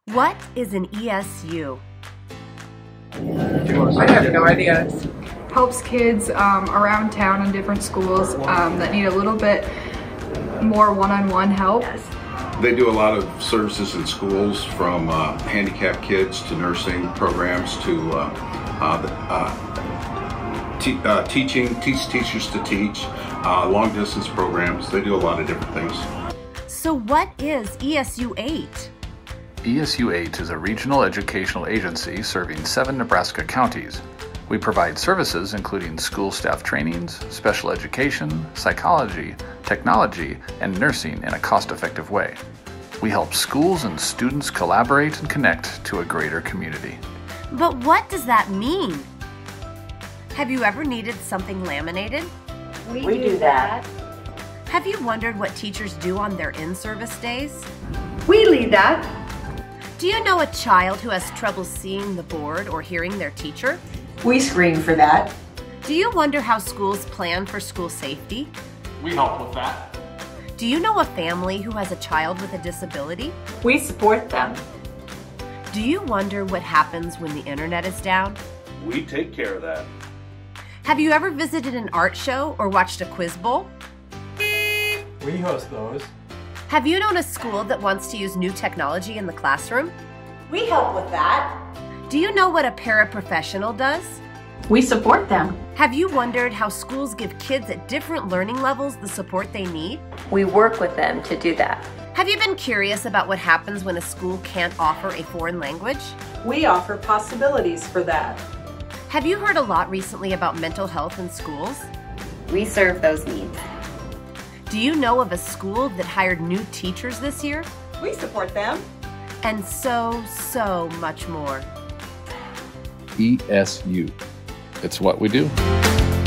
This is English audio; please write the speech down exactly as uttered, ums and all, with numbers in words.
What is an E S U? I have no idea. Helps kids um, around town in different schools um, that need a little bit more one-on-one help. They do a lot of services in schools, from uh, handicapped kids to nursing programs to uh, uh, uh, te uh, teaching, teach teachers to teach, uh, long distance programs. They do a lot of different things. So what is E S U eight? E S U eight is a regional educational agency serving seven Nebraska counties. We provide services including school staff trainings, special education, psychology, technology, and nursing in a cost-effective way. We help schools and students collaborate and connect to a greater community. But what does that mean? Have you ever needed something laminated? We, we do that. Have you wondered what teachers do on their in-service days? We lead that. Do you know a child who has trouble seeing the board or hearing their teacher? We screen for that. Do you wonder how schools plan for school safety? We help with that. Do you know a family who has a child with a disability? We support them. Do you wonder what happens when the internet is down? We take care of that. Have you ever visited an art show or watched a quiz bowl? We host those. Have you known a school that wants to use new technology in the classroom? We help with that. Do you know what a paraprofessional does? We support them. Have you wondered how schools give kids at different learning levels the support they need? We work with them to do that. Have you been curious about what happens when a school can't offer a foreign language? We offer possibilities for that. Have you heard a lot recently about mental health in schools? We serve those needs. Do you know of a school that hired new teachers this year? We support them. And so, so much more. E S U. It's what we do.